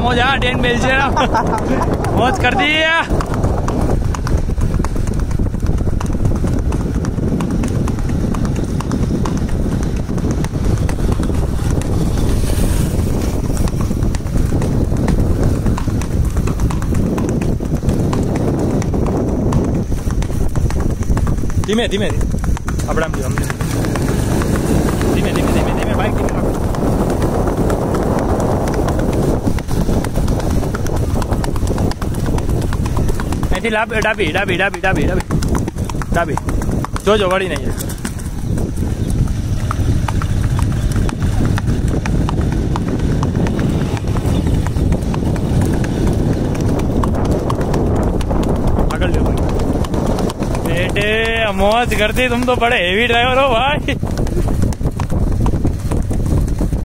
મોજ આ ડેન બેલ છે મોજ कर दी धीमे धीमे આપણે આમ ધીમે ધીમે ધીમે ધીમે બાઈક ધીમે રાખો અહીંથી ડાબી ડાબી ડાબી ડાબી ડાબી ડાબી જોજો વળી નહીં આગળ लो बेटे मौज करती तुम तो बड़े हेवी ड्राइवर हो भाई।